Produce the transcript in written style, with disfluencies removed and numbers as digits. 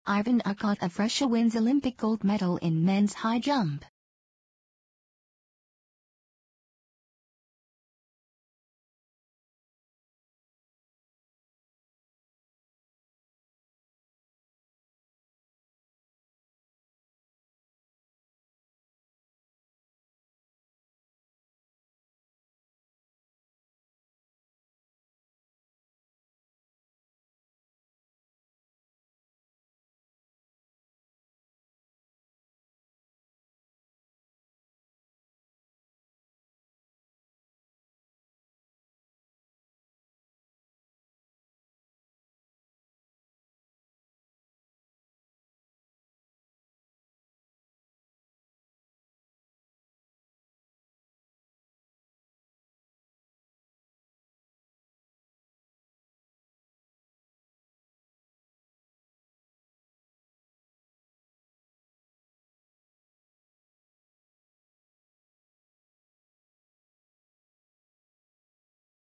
Ivan Akhot of Russia wins Olympic gold medal in men's high jump.